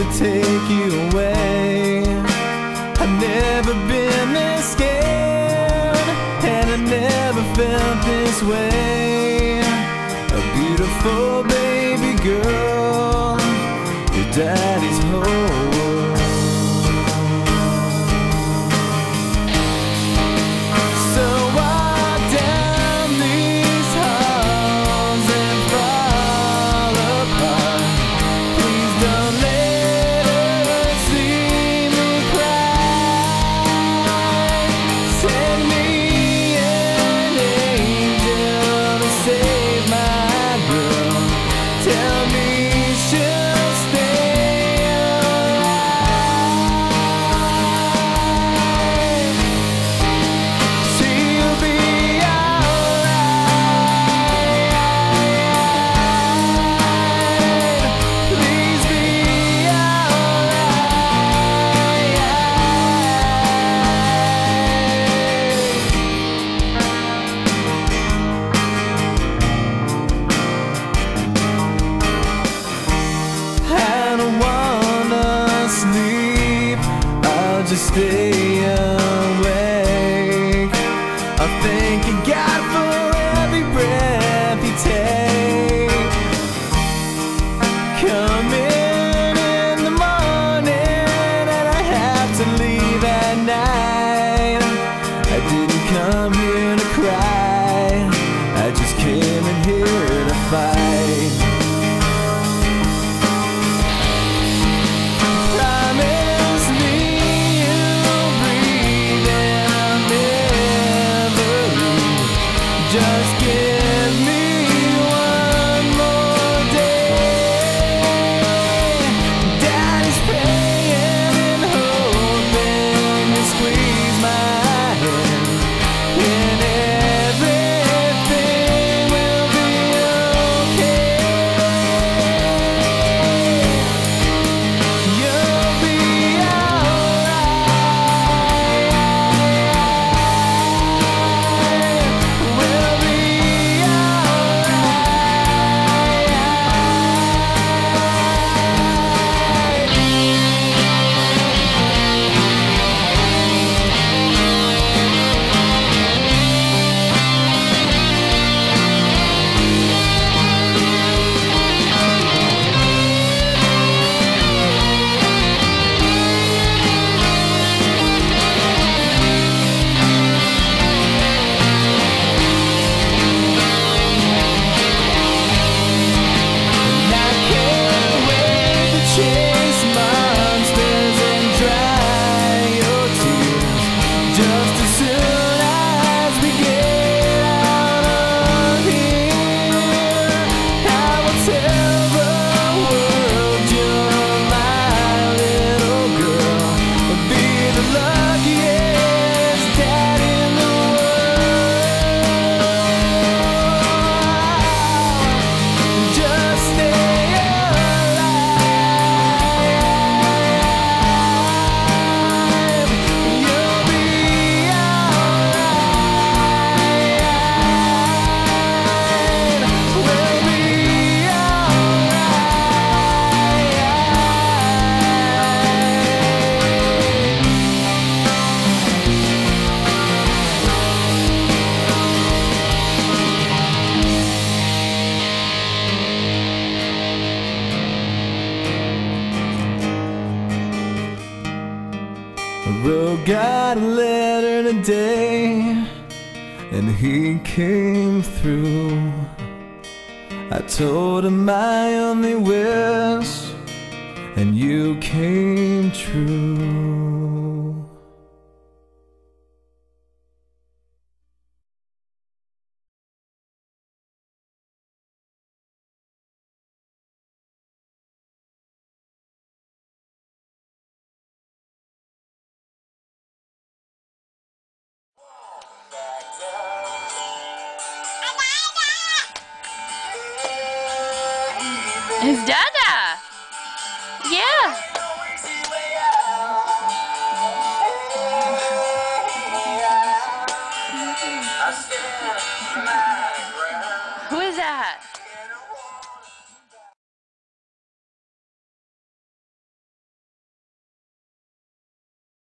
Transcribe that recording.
to take you away. I've never been this scared, and I never felt this way. A beautiful baby girl, your daddy's whole world. So walk down these halls and fall apart. Please don't let her see me cry. Send me an angel to save my girl. Tell me she'll stay alive. She'll be alright. Please be I don't wanna sleep, I'll just stay awake. I'll thank you, God, for every breath you take. Come in the morning and I have to leave at night. I didn't come here to cry, I just came in here to fight. Promise me you'll breathe and I'll never leave. Just give me one more day. Daddy's praying and hoping you squeeze my hand, and everything will be okay. You'll be alright. We'll be chase monsters and dry your tears. Just as soon as we get out of here, I will tell the world you're my little girl. Be the luckiest dad in the world. Just stay alive. You'll be alright. We'll be Ro got a letter today, and he came through. I told him my only wish, and you came true. Is Dad